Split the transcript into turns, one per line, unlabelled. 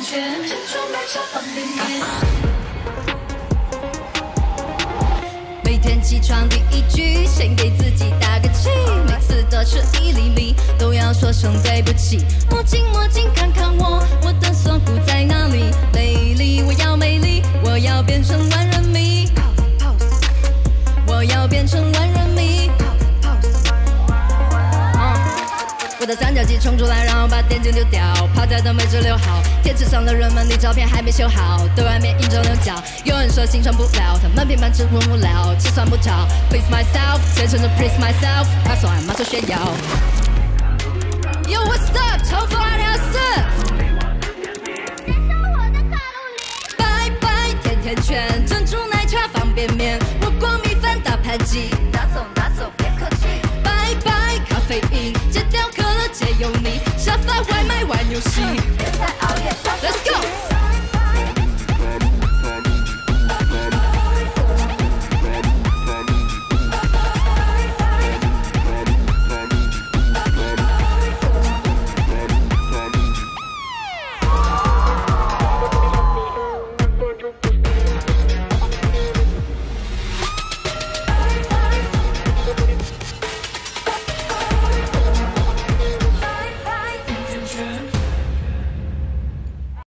圈，珍珠奶茶方便面。每天起床第一句，先给自己打个气，每次多吃1厘米，都要说声对不起。魔镜魔镜看看我，我的锁骨在哪里？美丽，我要美丽，我要变成万人迷。我要变成万人迷。我的三角肌冲出来，然后把电竞丢掉。跑跳的没治留好，电池上的人们，你照片还没修好，对外面硬着牛角。有人说心穿不了，他们平凡只问无聊，吃酸不讨。Please myself， 全程就 please myself， 打算马上炫耀。Yo what's up， 超过2条4。拜拜甜甜圈，珍珠奶茶方便面，火锅米饭大盘鸡，拿走拿走别客气。拜拜咖啡因，戒掉可乐戒油腻，沙发外卖玩游戏，别再熬夜。